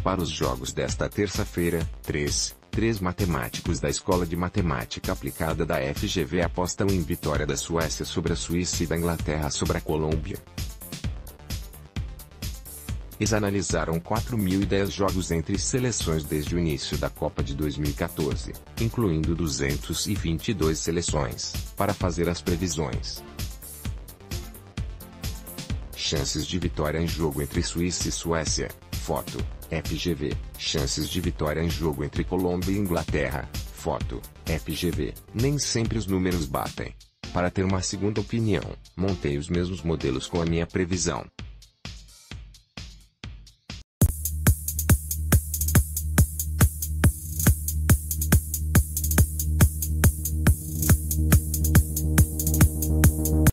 para os jogos desta terça-feira. 3 matemáticos da Escola de Matemática Aplicada da FGV apostam em vitória da Suécia sobre a Suíça e da Inglaterra sobre a Colômbia. Eles analisaram 4.010 jogos entre seleções desde o início da Copa de 2014, incluindo 222 seleções, para fazer as previsões. Chances de vitória em jogo entre Suíça e Suécia. Foto, FGV. Chances de vitória em jogo entre Colômbia e Inglaterra. Foto, FGV. Nem sempre os números batem. Para ter uma segunda opinião, montei os mesmos modelos com a minha previsão.